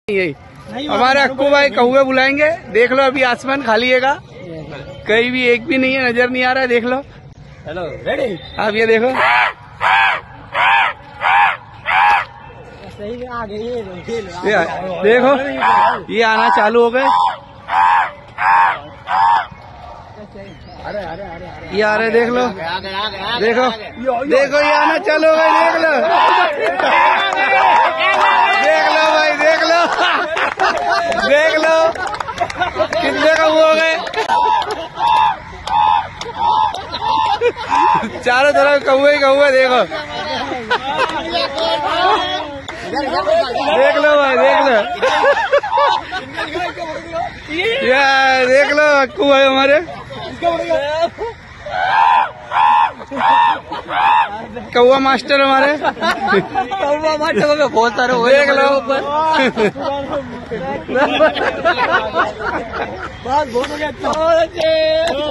यही हमारे अक्कू भाई कौवे बुलाएंगे। देख लो अभी आसमान खाली है, कहीं भी एक भी नहीं है, नजर नहीं आ रहा है। देख लो। Hello ready. आप ये देखो, सही आ गई। देखो ये आना चालू हो गए। ये आ रहे, देख लो, देखो देखो ये आना चालू हो गए। देख लो, देख लो भाई, देख लो, देख लो कितने का हो गए। चारों तरफ कौवे ही कौवे। देखो देख लो भाई, देख लो, यार देख लो अक्कू भाई हमारे कौवा मास्टर हमारे। कौवा मास्टर में बहुत सारे देख लो बहुत हो गया।